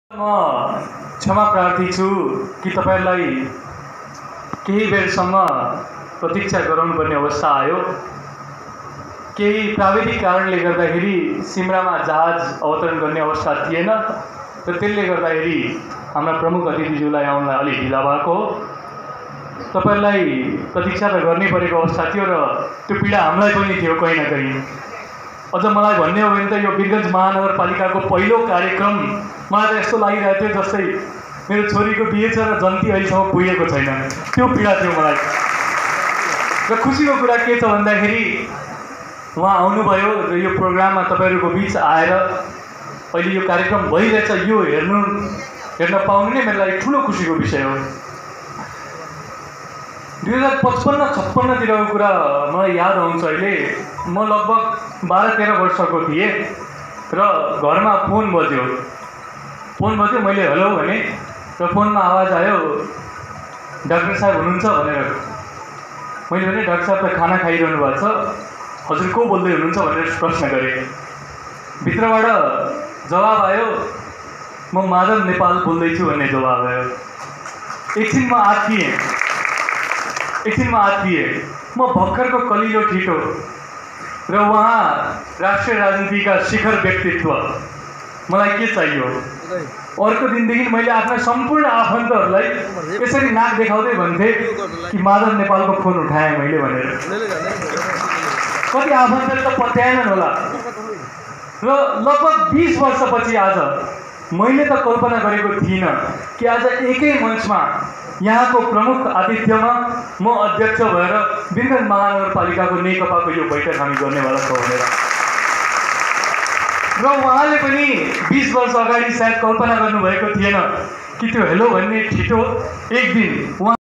म क्षमा प्रार्थी छु कि तपाईलाई केही बेरसम्म प्रतीक्षा गराउनुपर्ने अवस्था आयो। केही प्राविधिक कारणले गर्दाखेरि सिमरामा जहाज अवतरण गर्ने अवस्था थिएन र त्यसले गर्दाखेरि हाम्रा प्रमुख अतिथिज्यूलाई आउनलाई अलि ढिला भएको हो। तपाईलाई प्रतीक्षा त गर्नै परेको अवस्था थियो र त्यो पीडा हामीलाई पनि थियो कहीँ न कहीँ। अझ मलाई भन्ने हो भने त यो वीरगञ्ज महानगरपालिकाको पहिलो कार्यक्रम मलाई त यस्तो लागिरहेको थियो जस्तै मेरो छोरीको बिहे छ र जन्ती अहिलेसम्म पुगेको छैन, त्यो पीडा थियो मलाई। र खुसीको कुरा के छ भन्दाखेरि उहाँ आउनुभयो र यो प्रोग्राममा तपाईहरूको बीच आएर अहिले यो कार्यक्रम भइरहेछ यो हेर्न पाउनु नै मेरो लागि ठुलो खुसीको विषय हो। 2055-56 कुरा मलाई याद आउँछ। अहिले म लगभग 12-13 वर्षको थिएँ र घरमा फोन बज्यो। मैले हेलो भने र फोनमा आवाज आयो, डाक्टर साहब हुनुहुन्छ भनेर। मैले भने डाक्टर साहब त खाना खाइरहनु भएको छ, हजुर को बोल्दै हुनुहुन्छ भनेर प्रश्न गरेँ। भित्रबाट जवाब आयो, म माधव नेपाल बोल्दैछु भन्ने जवाब आयो। एकछिन म आत्तिएँ। म भर्खरको कलिलो ठिटो र उहाँ राष्ट्रिय राजनीतिका शिखर व्यक्तित्व, मलाई के चाहियो। अर्को दिनदेखि मैले आफ्ना सम्पूर्ण आफन्तहरूलाई यसरी नाक देखाउँदै भन्थे कि माधव नेपालको फोन उठाएँ मैले भनेर। कति आफन्तले त पत्याएनन् होला। र लगभग 20 वर्षपछि आज मैले त कल्पना गरेको थिइनँ कि आज एकै मञ्चमा यहाँको प्रमुख आतिथ्यमा म अध्यक्ष भएर वीरगञ्ज महानगरपालिकाको नेकपाको यो बैठक हामी गर्नेवाला छौँ भनेर। र उहाँले पनि 20 वर्ष अगाडि सायद कल्पना गर्नुभएको थिएन कि त्यो हेलो भन्ने छिटो एक दिन